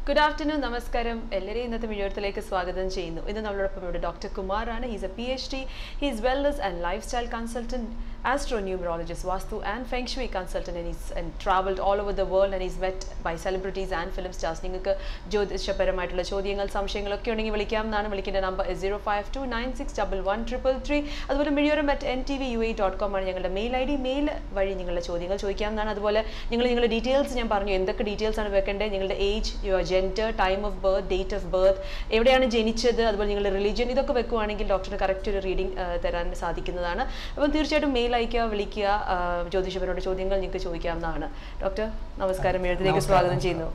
Good afternoon, Namaskaram. Ellare innathe videothilekku swagatham cheyunu. Innu nammalodoppam ivide Dr. Kumar aanu. He is a PhD. He is wellness and lifestyle consultant, astronumerologist, Vastu and Feng Shui consultant, and he's travelled all over the world and he's met by celebrities and film stars. Ningalku jyothishaparamayittulla chodyangal samshayangalokke undengil vilikam. Nanu vilikinte number is 05296113333. അതുപോലെ mediyoram@ntvua.com ആണ് ഞങ്ങളുടെ mail I D. Mail വഴി നിങ്ങളുടെ ചോദ്യങ്ങൾ ചോദിക്കാവുന്നതാണ്. അതുപോലെ നിങ്ങളുടെ details ഞാൻ പറഞ്ഞു എന്തൊക്കെ ഡീറ്റെയിൽസ് ആണ് വെക്കേണ്ടത്, നിങ്ങളുടെ age, your gender, time of birth, date of birth, എവിടെയാണ് ജനിച്ചത്, അതുപോലെ നിങ്ങളുടെ റിലീജിയൻ, ഇതൊക്കെ വെക്കുവാണെങ്കിൽ ഡോക്ടറിന് കറക്റ്റ് ഒരു റീഡിംഗ് തരാൻ സാധിക്കുന്നതാണ്. അപ്പം തീർച്ചയായിട്ടും മെയിൽ അയക്കുക, വിളിക്കുക, ജ്യോതിഷപരമായ ചോദ്യങ്ങൾ നിങ്ങൾക്ക് ചോദിക്കാവുന്നതാണ്. ഡോക്ടർ നമസ്കാരം, എഴുത്തിലേക്ക് സ്വാഗതം ചെയ്യുന്നു.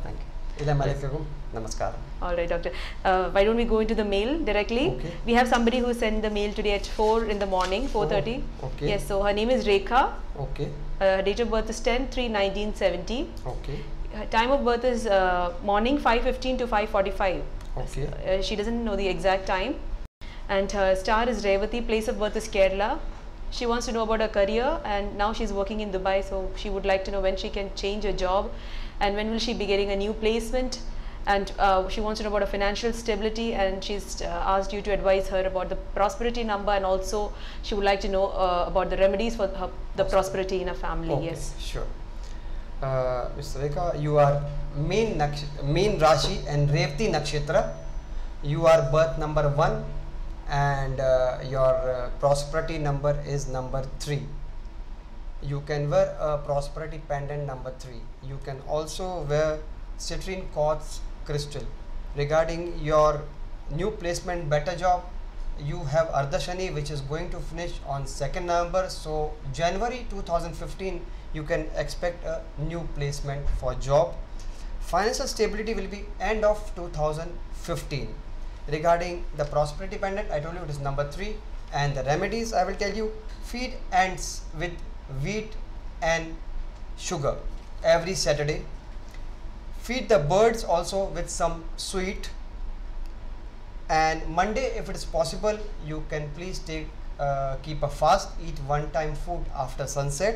All right, doctor. Why don't we go into the mail directly? Okay. We have somebody who sent the mail today at 4 in the morning, 4:30. Oh, okay. Yes, so her name is Rekha. Okay. Date of birth is 10/3/1970. Okay. Her time of birth is morning 5:15 to 5:45. Okay. She doesn't know the exact time. And her star is Revati. Place of birth is Kerala. She wants to know about her career, and now she's working in Dubai, so she would like to know when she can change her job and when will she be getting a new placement. And she wants to know about her financial stability, and she's asked you to advise her about the prosperity number, and also she would like to know about the remedies for the prosperity in her family. Okay, yes, sure. Mr. Rekha, you are main Rashi and Revati Nakshatra. You are birth number 1 and your prosperity number is number 3. You can wear a prosperity pendant number 3. You can also wear citrine quartz crystal. Regarding your new placement, better job, you have Ardhashani which is going to finish on 2nd November, so January 2015 you can expect a new placement for job. Financial stability will be end of 2015. Regarding the prosperity pendant, I told you it is number 3, and the remedies I will tell you: feed ants with wheat and sugar every Saturday. Feed the birds also with some sweet, and Monday if it is possible you can please keep a fast, eat one time food after sunset.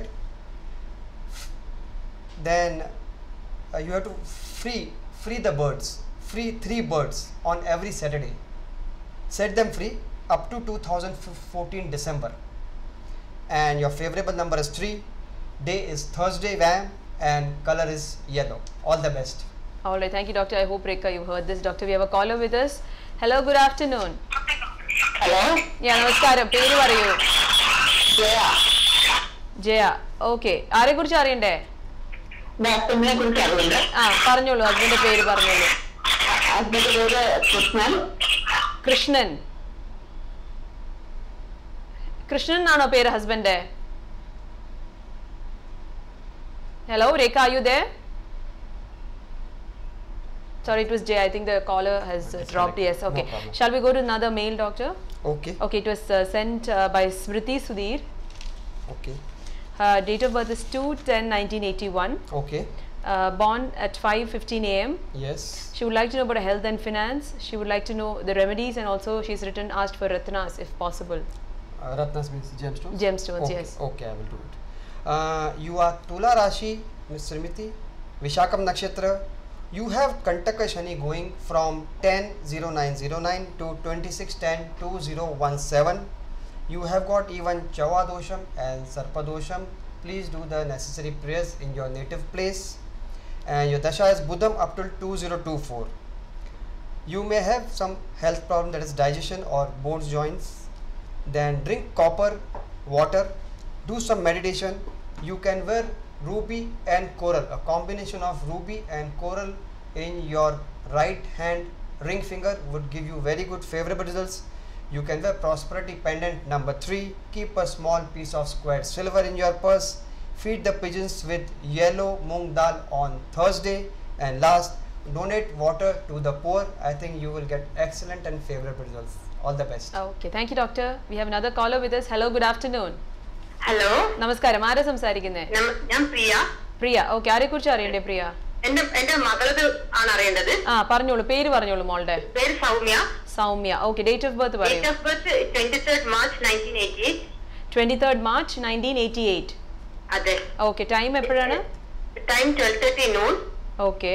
Then you have to free the birds, free 3 birds on every Saturday. Set them free up to 2014 December, and your favorable number is 3, day is Thursday, and color is yellow. All the best. all right, thank you, doctor. I hope, Rekha, you heard this. Doctor, we have a caller with us. Hello, good afternoon. Hello? Yeah, namaskaram. പേര് പറയൂ. Jaya. Jaya. Okay. ആരെ കുറിച്ച് അറിയണ്ടേ? ഹസ്ബൻഡിനെ കുറിച്ച് അറിയണ്ടേ? പറഞ്ഞോളൂ, ഹസ്ബൻഡിന്റെ പേര് പറഞ്ഞോളൂ. ഹസ്ബൻഡ് പേര് കൃഷ്ണൻ. കൃഷ്ണൻ. കൃഷ്ണൻ എന്നാണോ പേര് husband? Hello, Rekha, are you there? Sorry, it was Jay. I think the caller has dropped. Yes, okay. No problem. Shall we go to another mail, doctor? Okay. Okay, it was sent by Smriti Sudhir. Okay. Date of birth is 2/10/1981. Okay. Born at 5:15 a.m. Yes. She would like to know about her health and finance. She would like to know the remedies, and also she's asked for Ratnas if possible. Ratnas means gemstones? Gemstones, okay. yes. Okay, I will do it. You are Tula Rashi, Ms. Srimati, Vishakam Nakshatra. You have Kantaka Shani going from 10/09/09 to 26/10/2017. You have got even Chava Dosham and Sarpa Dosham. Please do the necessary prayers in your native place. And your Dasha is Buddham up till 2024. You may have some health problem, that is digestion or bones joints. Then drink copper water, do some meditation. You can wear ruby and coral, a combination of ruby and coral in your right hand ring finger would give you very good favorable results. You can wear prosperity pendant number 3. Keep a small piece of squared silver in your purse. Feed the pigeons with yellow moong dal on Thursday. And last, donate water to the poor. I think you will get excellent and favorable results. All the best. Okay, thank you, doctor. We have another caller with us. Hello, good afternoon. Hello, നമസ്കാരം. ആരാ സംസാരിക്കുന്നേ? ഞാൻ പ്രിയ. പ്രിയ. Okay, ആരെ കുറിച്ച് അറിയണ്ടേ പ്രിയ? എന്റെ മകളത് ആണ് അറിയേണ്ടത്. പറഞ്ഞോളൂ, പേര് പറഞ്ഞോളൂ മോളുടെ. പേര് Soumya. Soumya. Okay, date of birth പറയൂ. Date of birth 23rd March 1988. 23rd March 1988. അതെ. ഓക്കെ, ടൈം എപ്പോഴാണ്? Time 12:30 noon. Okay.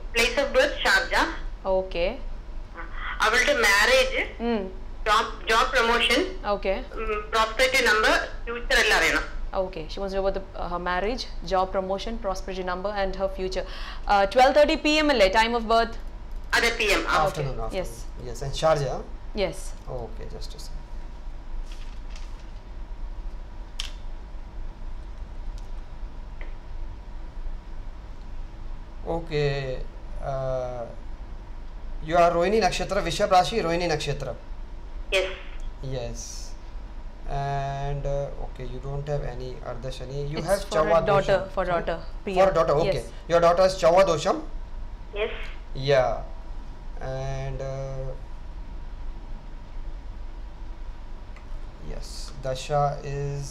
place of birth Sharjah. Okay. അവളുടെ marriage, Mm. job promotion, Okay. prosperity number, future എല്ലാം അറിയണം. Okay. She wants to know about her marriage, job promotion, prosperity number, and her future. 12:30 p.m. time of birth. അതെ PM. Afternoon. Yes. Yes, and Sharjah. Yes. Okay, just a second. Okay, you are Rohini Nakshatra, Vrishabh Rashi, Rohini Nakshatra. Yes. Yes. And okay, you don't have any Ardha Shani. You It's have for Chava her daughter. Dosham. For Sorry? daughter. Priya. For daughter, okay. Yes. Your daughter is Chava Dosham. Yes. Yeah. And yes, Dasha is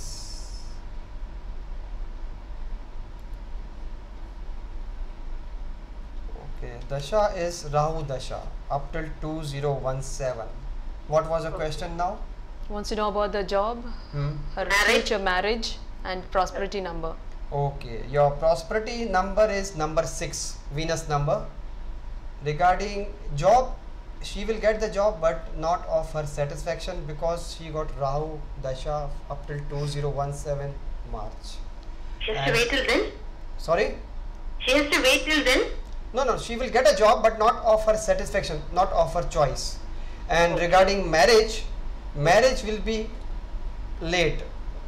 okay. Dasha is Rahu Dasha up till 2017. What was the question now? Wants to know about the job, her Marriage. future marriage, and prosperity number. Okay, your prosperity number is number 6, Venus number. Regarding job, she will get the job but not of her satisfaction because she got Rahu Dasha up till 2017 March. She has to And- wait till then. Sorry? She has to wait till then. No, she will get a job but not of her satisfaction, not of her choice. And Okay. regarding marriage will be late.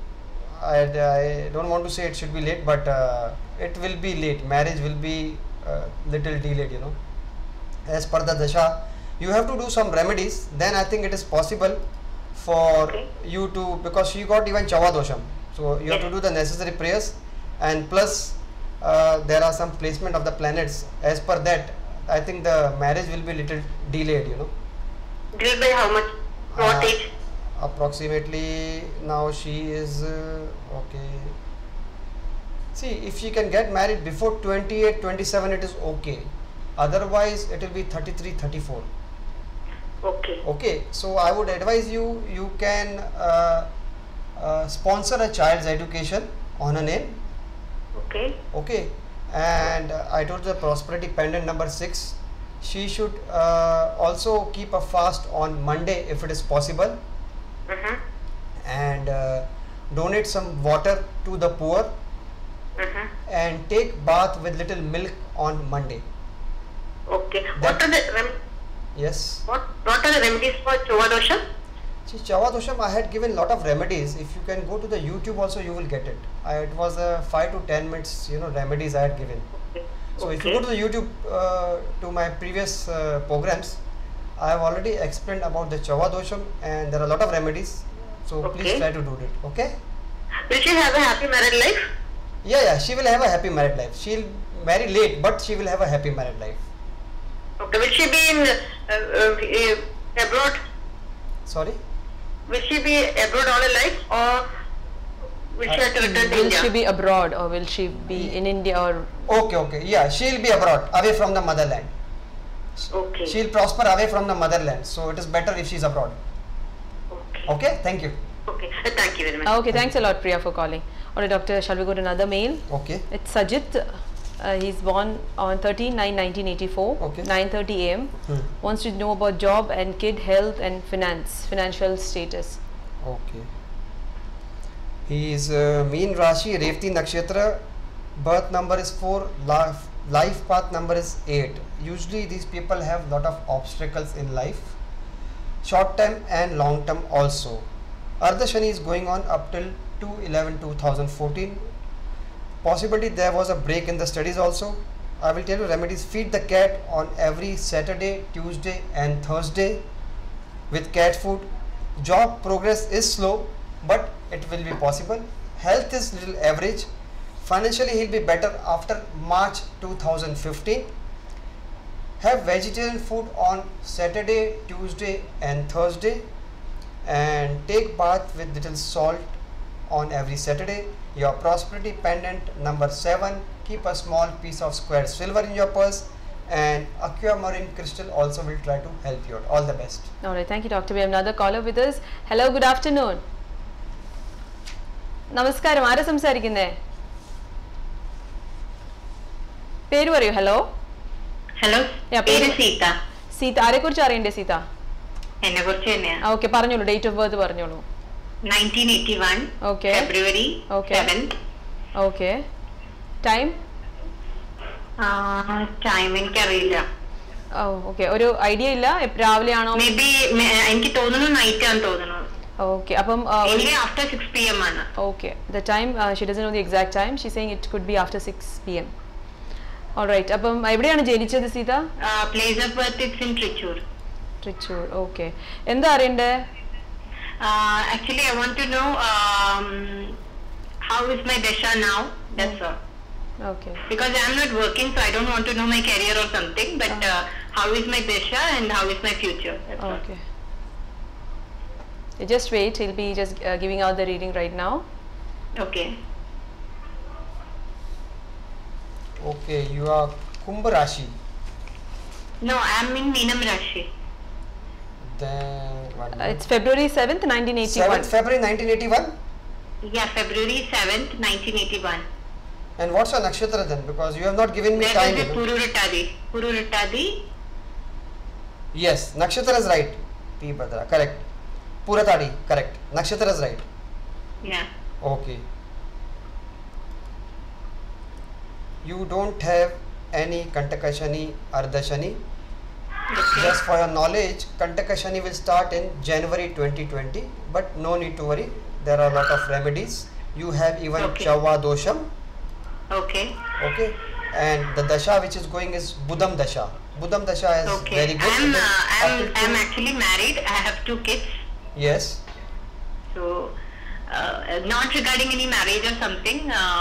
I don't want to say it should be late, but it will be late. Marriage will be little delayed, you know. As per the dasha, you have to do some remedies. Then I think it is possible for Okay. you to, because she got even Chava Dosham. So you have to Yes. do the necessary prayers, and plus there are some placement of the planets. As per that, I think the marriage will be little delayed, you know. Delayed by how much? What age? Approximately now she is okay. See, if she can get married before 28, 27, it is okay. Otherwise, it will be 33, 34. Okay. Okay, so I would advise you, you can sponsor a child's education on a name. Okay. Okay, and I told the prosperity pendant number 6. She should also keep a fast on Monday if it is possible, Uh-huh. and donate some water to the poor, Uh-huh. and take bath with little milk on Monday. Okay. That- What are the Yes. what are the remedies for Chava Dosha? See, Chava Dosham, I had given lot of remedies. If you can go to the YouTube also, you will get it. It was a 5 to 10 minutes, you know, remedies I had given. Okay. So if you go to the YouTube to my previous programs, I have already explained about the Chava Dosham, and there are a lot of remedies. So please Okay. try to do it. Okay? Will she have a happy married life? Yeah, she will have a happy married life. She'll marry late, but she will have a happy married life. Okay. Will she be in abroad? Sorry? Will she be abroad all her life, or will she have to return to Will India? she be abroad or will she be in India or Okay. Yeah, she'll be abroad, away from the motherland. Okay. She'll prosper away from the motherland. So it is better if she's abroad. Okay. Okay? Thank you. Okay. Thank you very much. Okay, thanks a lot, Priya, for calling. Alright, doctor, shall we go to another mail? Okay. It's Sajid. He's born on 13/9/1984, Okay. 9:30 a.m. Wants to know about job and kid health and financial status. Okay. He is Meen Rashi, Revati Nakshatra. Birth number is 4. Life path number is 8. Usually these people have lot of obstacles in life, short term and long term also. Ardha Shani is going on up till 2/11/2014. Possibly there was a break in the studies also. I will tell you remedies. Feed the cat on every Saturday, Tuesday and Thursday with cat food. Job progress is slow, but it will be possible. Health is little average. Financially he'll be better after March 2015. Have vegetarian food on Saturday, Tuesday and Thursday, and take bath with little salt on every Saturday. Your prosperity pendant number 7. Keep a small piece of square silver in your purse, and aquamarine crystal also will try to help you out. All the best. Alright, thank you, doctor. We have another caller with us. Hello, good afternoon. നമസ്കാരം, ആരാ സംസാരിക്കുന്നേ? പേര് പറയൂ. Hello. Hello, Yeah, പേര് പേര് സീത. സീത, ആരെക്കുറിച്ച് അറിയണ്ടേ സീത? എന്നെ കുറിച്ച് തന്നെയാ. ഓക്കെ, പറഞ്ഞോളൂ, ഡേറ്റ് ഓഫ് ബർത്ത് പറഞ്ഞോളൂ. 1981 Okay. February Okay. 7th. Okay, time? Time എനിക്കറിയില്ല. ഓക്കെ, ഒരു ഐഡിയ ഇല്ല, രാവിലെ ആണോ? മേ ബി എനിക്ക് തോന്നുന്നു നൈറ്റ് ആണെന്ന് തോന്നുന്നു. ഓക്കെ, അപ്പം എനിക്ക് ആഫ്റ്റർ 6 PM ആണ്. okay, the time she doesn't know the exact time. She's saying it could be after 6 PM. All right, അപ്പം എവിടെയാണ് ജനിച്ചത് Seetha? Place of birth it's in Trichur. Trichur. Okay, എന്താ അറിയണ്ടേ? Actually, I want to know how is my Dasha now. That's all. Okay. Because I am not working, so I don't want to know my career or something. But how is my Dasha and how is my future. That's all. Okay. Just wait. He'll be just giving out the reading right now. Okay. Okay, you are Kumbh Rashi. No, I am in Meenam Rashi. Then It's February 7th, 1981. 7th February 1981. Yeah, February 7th, 1981. And what's your nakshatra then? Because you have not given me That time. is Pururuttadi. Pururuttadi. Yes, nakshatra is right. P. Bhadra, correct. Puratadi, correct. Nakshatra is right. Yeah. Okay. You don't have any Kantaka Shani, Ardha Shani. Okay. Just for your knowledge, Kantaka Shani will start in January 2020, but no need to worry. There are a lot of remedies. You have even Okay. Chava Dosham. Okay. Okay. And the Dasha which is going is Budam Dasha. Budam Dasha is Okay. very good. It is up to I'm two- actually married. I have 2 kids. Yes. So, not regarding any marriage or something.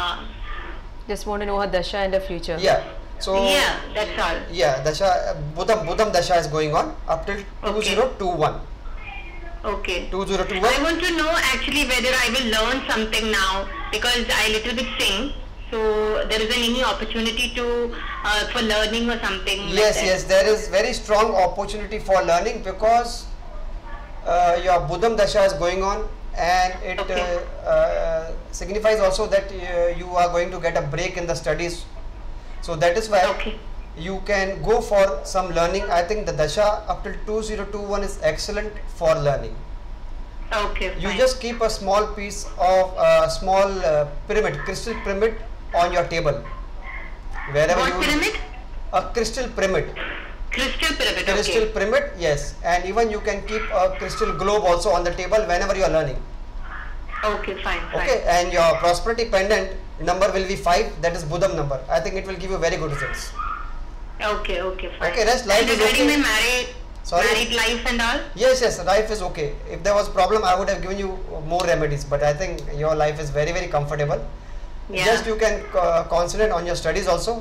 Just want to know her dasha and her future. Yeah. So Yeah, that's all. yeah, Dasha Budam Dasha is going on up till Okay. 2021. Okay. 2021. I want to know actually whether I will learn something now because I little bit sing. So there isn't any opportunity to for learning or something. Yes, like that. yes, there is very strong opportunity for learning because your Budam Dasha is going on, and it Okay. signifies also that you are going to get a break in the studies. So that is why Okay. you can go for some learning. I think the Dasha up till 2021 is excellent for learning. Okay. You Fine. just keep a small piece of small pyramid, crystal pyramid on your table. Wherever What you pyramid? a crystal pyramid. Crystal pyramid. Crystal Okay. pyramid, yes, and even you can keep a crystal globe also on the table whenever you are learning. Okay. Fine. Okay, and your prosperity pendant number will be 5. That is Budam number. I think it will give you very good results. Okay. Okay. Fine. Okay, rest life And is regarding okay. my married life and all. Yes, yes, life is okay. If there was problem, I would have given you more remedies. But I think your life is very, very comfortable. Yeah. Just you can concentrate on your studies also.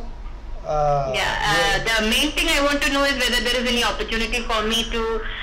The main thing I want to know is whether there is any opportunity for me to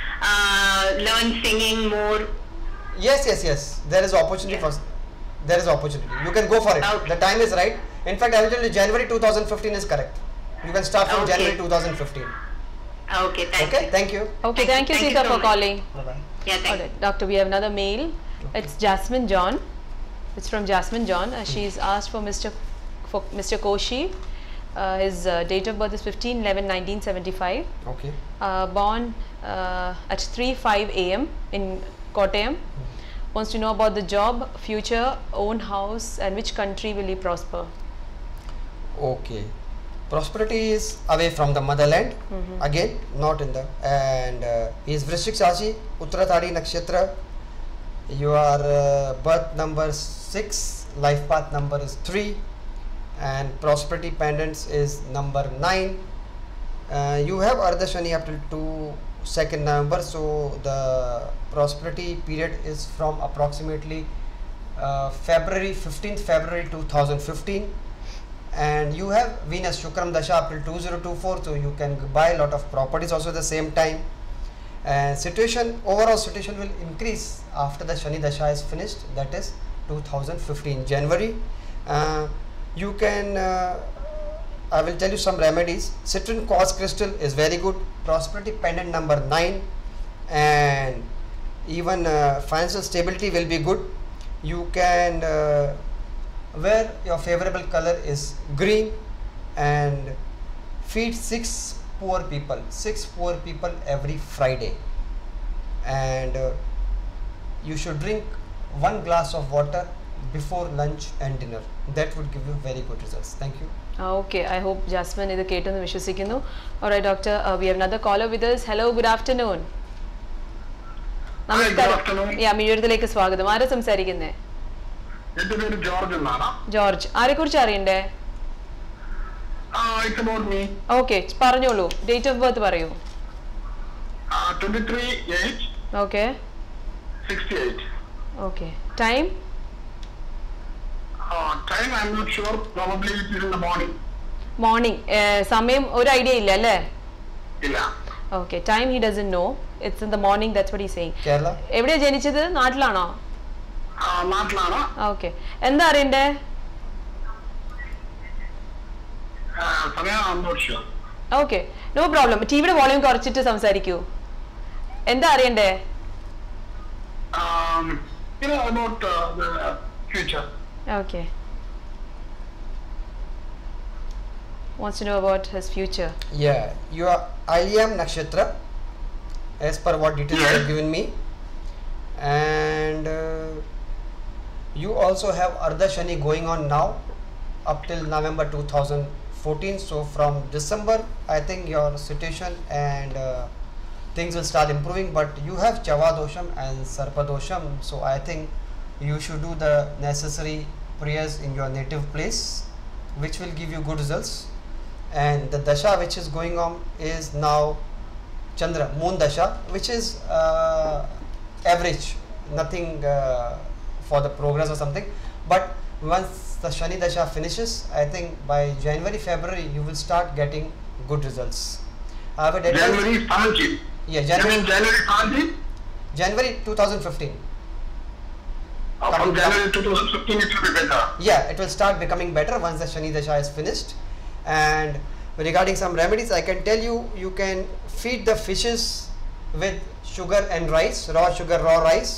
learn singing more. Yes, yes, yes. There is opportunity Yeah. there is opportunity. You can go for it. Okay. The time is right. In fact, I will tell you January 2015 is correct. You can start from Okay. January 2015. Okay, thank Okay, you. thank you. Okay, thank you, Thank you Sita, so for much. calling. Bye bye. Yeah, thank All right, doctor, we have another mail. It's Jasmine John. It's from Jasmine John. She's asked for Mr. Koshi. His date of birth is 15/11/1975. Okay. Born at 3:05 a.m. in Kottayam. Wants to know about the job, future, own house, and which country will he prosper? Okay. Prosperity is away from the motherland. Again, not in the, and he is Vrishik Rashi, Uttaradhari Nakshatra. Your birth number 6, life path number is 3, and prosperity pendants is number 9. You have Ardha Shani up till 2nd November, so the prosperity period is from approximately February 15th February 2015. And you have Venus Shukram Dasha up till 2024, so you can buy a lot of properties also at the same time. And overall situation will increase after the Shani Dasha is finished, that is 2015 January. You can, I will tell you some remedies. Citrine quartz crystal is very good. Prosperity pendant number 9, and even financial stability will be good. You can where your favorable color is green, and feed 6 poor people every Friday, and you should drink 1 glass of water before lunch and dinner. That would give you very good results. Thank you. Okay, I hope Jasmine is കേട്ടെന്ന് വിശ്വസിക്കുന്നു. Alright, doctor, we have another caller with us. Hello, good afternoon. നമസ്കാരം. മിഴിയത്തിലേക്ക് സ്വാഗതം. ആരാ സംസാരിക്കുന്നേ? എന്റെ പേര് George എന്നാണ്. George, ആരെക്കുറിച്ച് അറിയണ്ടേ? It's about me. Okay, പറഞ്ഞോളൂ. Date of birth പറയൂ. 23/8. Okay. 68. Okay. Time? Time I'm not sure. Probably it is in the morning. Morning. സമയം ഒരു ഐഡിയ ഇല്ല അല്ലേ? ഇല്ല. Okay. Time he doesn't know. It's in the morning. That's what he's saying. Kerala. എവിടെയാ ജനിച്ചത്? നാട്ടിലാണോ? നാട്ടിലാണ്. Okay. എന്താ അറിയണ്ടേ? സമയം I'm not sure. Okay. No problem. ടിവിയുടെ വോളിയം കുറച്ചിട്ട് സംസാരിക്കൂ. എന്താ അറിയണ്ടേ? About the future. Okay. Wants to know about his future. Yeah, you are Alyam Nakshatra, as per what details you have given me, and you also have Ardha Shani going on now up till November 2014. So from December, I think your situation and things will start improving. But you have Chavadosham and Sarpadosham, so I think you should do the necessary prayers in your native place, which will give you good results. And the dasha which is going on is now Chandra Moon dasha, which is average, nothing for the progress or something. But once the Shani dasha finishes, I think by January February you will start getting good results. I would advise January 17. Yeah, January 17? January 2015. From January 2015 it will be better. Yeah, it will start becoming better once the Shani dasha is finished. And regarding some remedies, I can tell you, you can feed the fishes with sugar and rice, raw sugar, raw rice.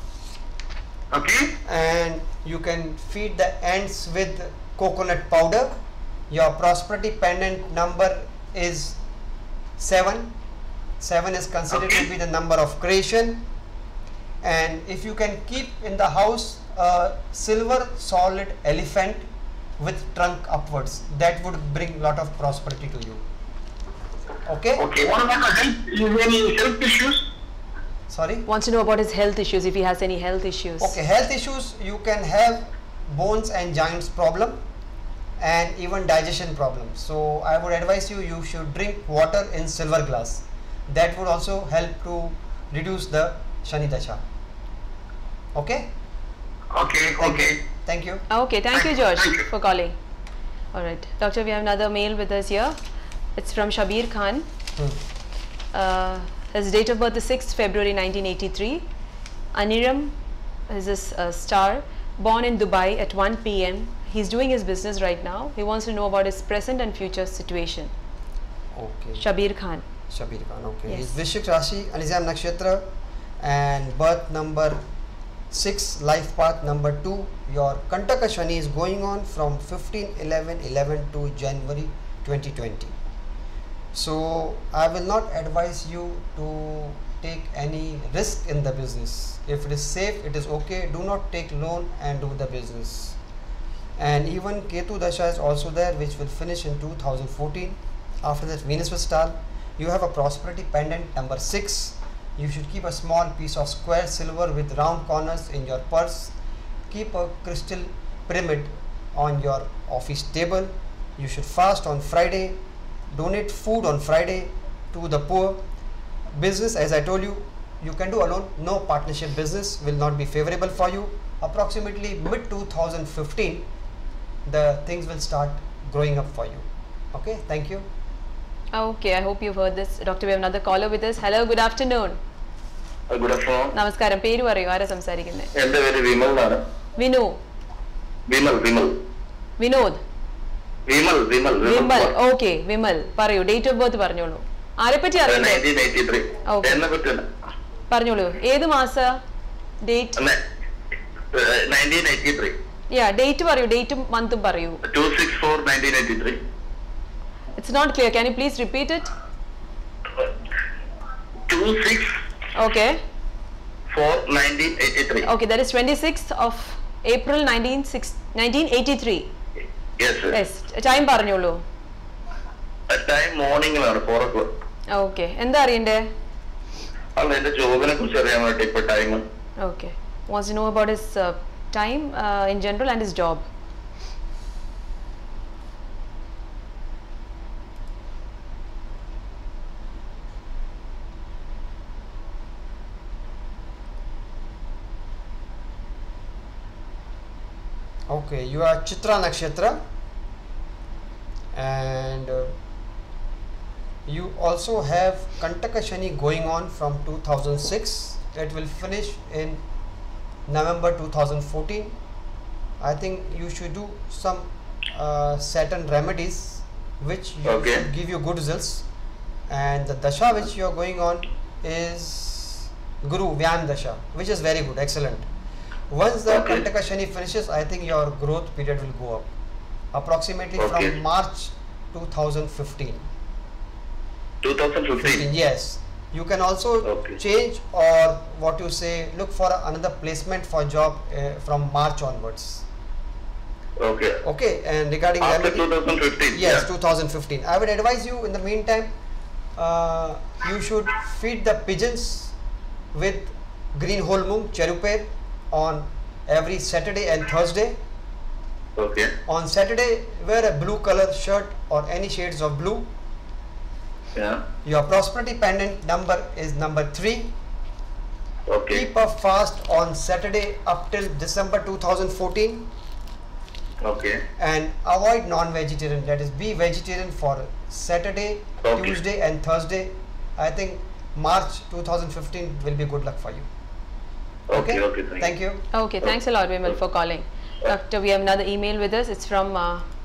Okay. And you can feed the ants with coconut powder. Your prosperity pendant number is 7. 7 is considered to be the number of creation. And if you can keep in the house a silver solid elephant with trunk upwards, that would bring lot of prosperity to you. Okay. Okay. What about the health? Is there any health issues? Sorry. Wants to know about his health issues, if he has any health issues. Okay, health issues, you can have bones and joints problem and even digestion problem. So I would advise you, you should drink water in silver glass. That would also help to reduce the Shani dasha. Okay. Okay. Okay. Thank you. Okay, thank you, George, Thank you. for calling. Alright, doctor, we have another mail with us here. It's from Shabir Khan. His date of birth is 6th February 1983. Aniram is his star, born in Dubai at 1 p.m. He's doing his business right now. He wants to know about his present and future situation. Okay. Shabir Khan. Shabir Khan. Okay. Yes. His Vishik Rashi, Alizam Nakshatra, and birth number 6, life path number 2. Your Kantaka Shani is going on from 15/11/11 to January 2020. So I will not advise you to take any risk in the business. If it is safe, it is okay. Do not take loan and do the business. And even Ketu Dasha is also there, which will finish in 2014. After that, Venus will start. You have a prosperity pendant number 6. You should keep a small piece of square silver with round corners in your purse. Keep a crystal pyramid on your office table. You should fast on Friday. Donate food on Friday to the poor. Business, as I told you, you can do alone. No partnership business will not be favorable for you. Approximately mid 2015, the things will start growing up for you. Okay, thank you. Okay, I hope you've heard this. Doctor, we have another caller with us. Hello, good afternoon. Good afternoon. നമസ്കാരം, പേര് പറയൂ, ആരാ സംസാരിക്കുന്നത്? എന്റെ പേര് വിമൽ എന്നാണ്. Vinu. Vimal. Vinod. Vimal. Okay, Vimal. പറയൂ, date of birth പറഞ്ഞോളൂ. ആരെപ്പറ്റി അറിയണ്ടേ? 1983. Okay. എന്നെ പറ്റില്ല. പറഞ്ഞോളൂ, ഏത് മാസ? ഡേറ്റ്? 1983. ഡേറ്റ് പറയൂ, ഡേറ്റും മന്തും പറയൂ. 2/6/4/1983. It's not clear. Can you please repeat it? 26 Okay. for 1983. Okay, that is 26th of April 1983. Yes, sir. Yes, time പറഞ്ഞോളൂ. At time morning 4 o'clock. Okay, എന്താ അറിയണ്ടേ? അല്ല എന്റെ ജോബിനെ കുറിച്ച് അറിയാൻ വേണ്ടി ഇപ്പൊ time. Okay, wants to know about his time in general and his job. Okay, you are Chitra Nakshatra, and you also have Kantaka Shani going on from 2006. It will finish in November 2014. I think you should do some certain remedies which should give you good results. And the dasha which you are going on is Guru Vyam Dasha, which is very good, excellent. Once the Kantaka Shani finishes, I think your growth period will go up approximately from March 2015. 2015. Yes, you can also change, or what you say, look for another placement for job from March onwards. Okay, and regarding after 2015. Yes, 2015. I would advise you in the meantime, you should feed the pigeons with green whole moong cherupere on every Saturday and Thursday. Okay. On Saturday, wear a blue color shirt or any shades of blue. Yeah. Your prosperity pendant number is number 3. Okay. Keep a fast on Saturday up till December 2014. Okay. And avoid non-vegetarian, that is be vegetarian for Saturday, Tuesday and Thursday. I think March 2015 will be good luck for you. Okay. Thank you. Okay, thanks a lot, Vimal, for calling. Doctor, we have another email with us. It's from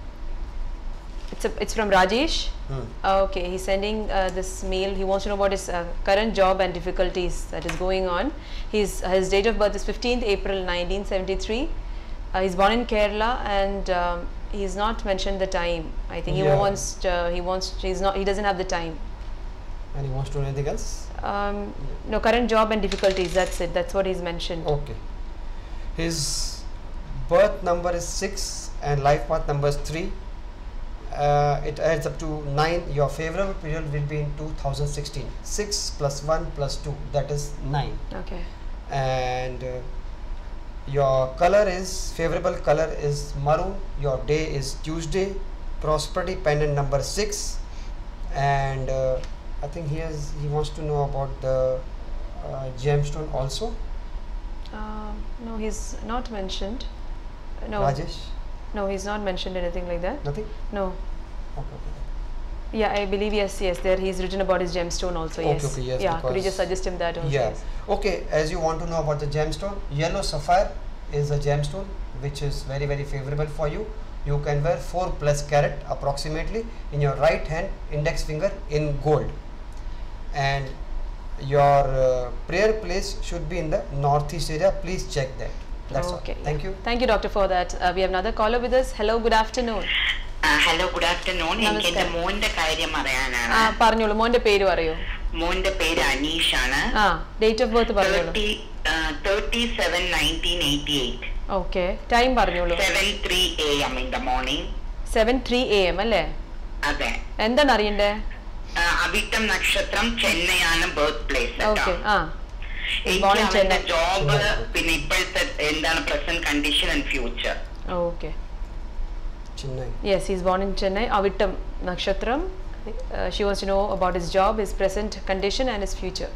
it's from Rajesh. Okay, he's sending this mail. He wants to know about his current job and difficulties that is going on. His date of birth is 15th April 1973. He's born in Kerala, and he's not mentioned the time. I think he doesn't have the time. And he wants to know anything else? No, current job and difficulties, that's it. That's what he's mentioned. Okay. His birth number is 6 and life path number is 3. It adds up to 9. Your favorable period will be in 2016. 6 plus 1 plus 2, that is 9. Okay. And your color is, favorable color is maroon. Your day is Tuesday. Prosperity pendant number 6. And I think he wants to know about the gemstone also. No, he's not mentioned. No. Rajesh? No, he's not mentioned anything like that. Nothing? No. Okay. Yeah, I believe yes. There he's written about his gemstone also. Yes. Okay, yes. Yeah, could you just suggest him that also? Yeah. Yes. Okay, as you want to know about the gemstone, yellow sapphire is a gemstone which is very, very favorable for you. You can wear 4+ carat approximately in your right hand index finger in gold. And your prayer place should be in the northeast area. Please check that. That's okay. all. Thank you. Thank you, doctor, for that. We have another caller with us. Hello, good afternoon. Hello good afternoon. എനിക്ക് എന്റെ മോന്റെ കാര്യം അറിയാനാണ്. പറഞ്ഞോളൂ, മോന്റെ പേര് പറയൂ. മോന്റെ പേര് അനീഷ് ആണ്. ഡേറ്റ് ഓഫ് ബർത്ത് പറഞ്ഞോളൂ. 37/1988. ഓക്കെ, ടൈം പറഞ്ഞോളൂ. 7:03 AM in the morning. 7:03 AM അല്ലേ? അതെ. എന്താണ് അറിയണ്ടേ? അവിട്ടം നക്ഷത്രം, ചെന്നൈയാണ് ബർത്ത് പ്ലേസ്. ഓക്കെ. ജോബ്, പിന്നെ ഇപ്പോഴത്തെ എന്താണ് present condition and future. Okay. Chennai. Yes, he's born in Chennai, Avittam Nakshatram. She wants to know about his job, his present condition and his future.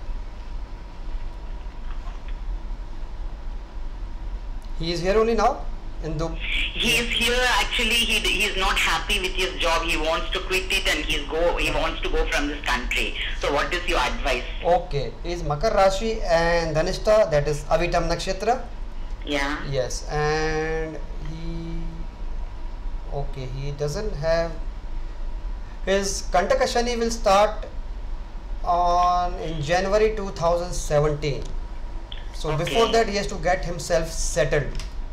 He is here only now? He is here actually. He is not happy with his job. He wants to quit it and he wants to go from this country. So what is your advice? Okay, he is Makar Rashi and Dhanishta, that is Avittam Nakshatra. Yeah. Yes, and he doesn't have his Kantaka Shani will start in January 2017. So before that he has to get himself settled.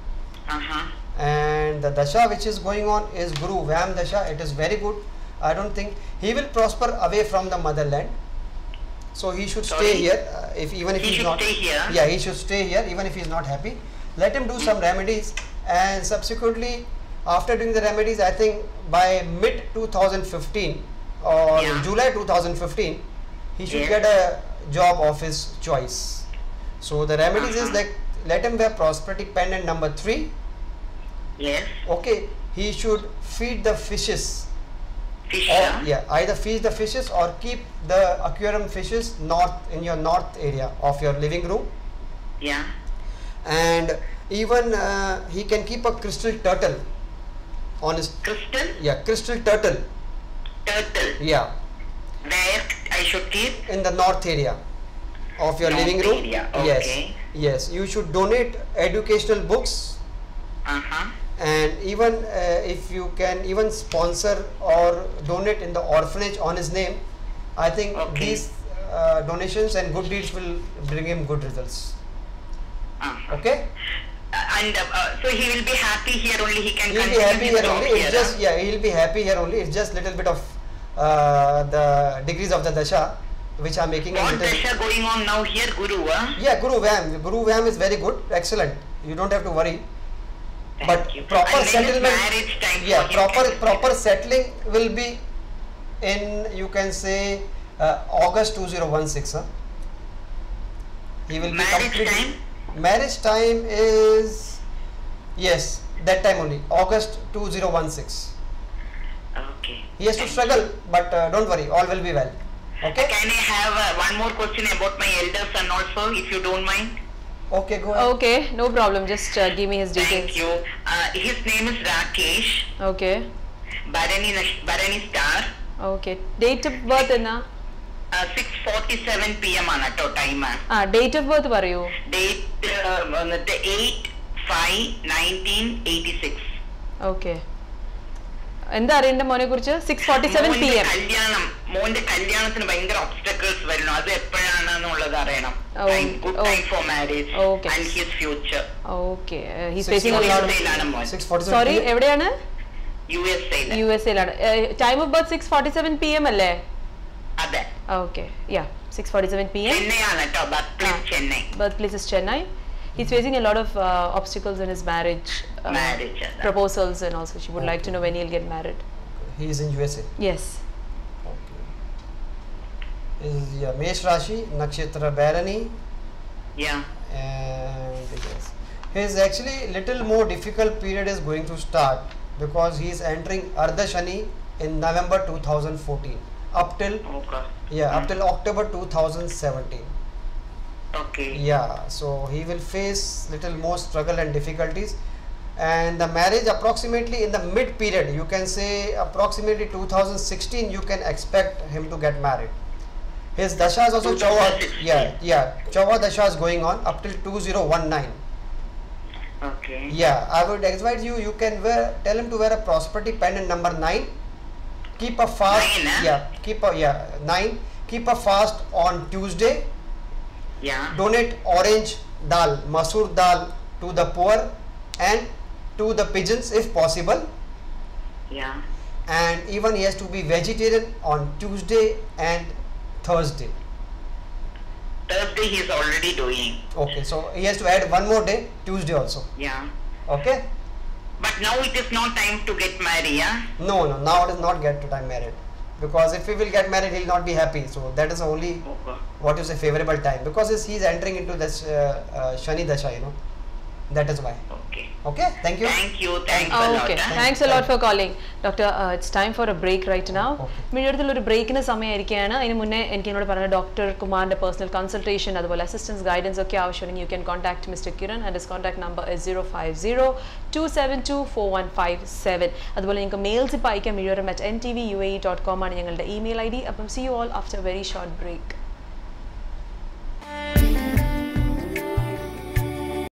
And the dasha which is going on is Guru Vyam Dasha. It is very good. I don't think he will prosper away from the motherland. So he should Sorry? stay here. If even if He he's should not, stay here? yeah, he should stay here even if he's not happy. Let him do some remedies, and subsequently, after doing the remedies, I think by mid 2015 or Yeah. July 2015, he should Yes. get a job of his choice. So the remedies is like, let him wear prosperity pendant number 3. Yes. Okay, he should feed the fishes. Fish. Or, yeah, either feed the fishes or keep the aquarium fishes in your north area of your living room. Yeah. And even he can keep a crystal turtle on his, Crystal. yeah, crystal turtle, Turtle. yeah, Where I should keep? in the north area of your North living room. area, Yes, okay. yes, you should donate educational books, and even if you can even sponsor or donate in the orphanage on his name. I think Okay. these donations and good deeds will bring him good results. Okay, And so he will be happy here only. He can he'll be continue happy his here job only. here, It's just, yeah, he'll be happy here only. It's just little bit of the degrees of the dasha which are making a What little. dasha going on now here, Guru? Yeah, Guru Vam. Guru Vam is very good, excellent. You don't have to worry. But Thank you. proper And when is settlement, marriage time yeah, for him? proper settling will be in, you can say, August 2016. Huh? He will be Marriage completely. time? Marriage time is, yes, that time only, August 2016. Okay. He has to struggle, but don't worry, all will be well. Okay? Can I have one more question about my elder son also, if you don't mind? Okay, go ahead. Okay, no problem. Just give me his details. Thank you. His name is Rakesh, Okay. Bharani Star. Okay. Date of birth enna? 6:47 p.m. ആണ് ട്ടോ time. Date of birth പറയൂ. Date വന്നിട്ട് 8/5/1986. Okay. എന്താ അറിയണ്ട മോനെ കുറിച്ച്? 6:47 PM. മോന്റെ കല്യാണത്തിന് ഭയങ്കര ഒബ്സ്റ്റക്കിൾസ് വരുന്നു. അത് എപ്പോഴാണെന്നുള്ളത് അറിയണം. Good time for marriage Okay. and his future. Okay. He's facing a lot of. USA-ലാണ് മോൻ. 6:47 Sorry, PM? എവിടെയാണ്? USA-ല്. USA-ലാണ്. Time of birth 6:47 PM അല്ലേ? അതെ. Okay. Yeah. 6:47 PM. ചെന്നൈയാണ് ട്ടോ. Birth place Chennai. Birthplace is Chennai. He's facing a lot of obstacles in his marriage. Marriage. Proposals, and also she would like to know when he'll get married. He is in USA. Yes. Okay. Is Mesh Rashi, Nakshatra Bharani, Yeah. and yes. His actually little more difficult period is going to start because he is entering Ardha Shani in November 2014 up till Okay. up till October 2017. Okay. Yeah, so he will face little more struggle and difficulties, and the marriage approximately in the mid period, you can say approximately 2016, you can expect him to get married. His dasha is also Chauva, 2016. Chauva dasha is going on up till 2019. Okay. Yeah, I would advise you can tell him to wear a prosperity pendant number 9. Keep a fast. 9. Keep a fast on Tuesday. Yeah. Donate orange dal, masoor dal to the poor and to the pigeons if possible. Yeah. And even he has to be vegetarian on Tuesday and Thursday. Thursday he is already doing. Okay, so he has to add one more day, Tuesday also. Yeah. Okay? But now it is not time to get married, yeah? No, now it is not get to time married. Because if he will get married, he will not be happy. So that is the only, Okay. what you say, favorable time. Because he is entering into this Shani Dasha, That is why. Okay. Okay, thank you. Thank you. Thanks a lot. Okay. huh? Thanks a lot for calling. Doctor, it's time for a break right now. Okay. മീഡിയത്തിലൊരു ബ്രേക്കിന് സമയമായിരിക്കുകയാണ്. അതിന് മുന്നേ എനിക്ക് എന്നോട് പറഞ്ഞ doctor കുമാറിന്റെ personal consultation അതുപോലെ അസിസ്റ്റൻസ് ഗൈഡൻസ് ഒക്കെ ആവശ്യമുണ്ടെങ്കിൽ you can contact mister Kiran and his contact number is 050-272-4157. അതുപോലെ നിങ്ങൾക്ക് മെയിൽസ് ഇപ്പോൾ അയക്കാം. miyoram@ntvuae.com ആണ് ഞങ്ങളുടെ ഇമെയിൽ ID. അപ്പം see you all after a very short break.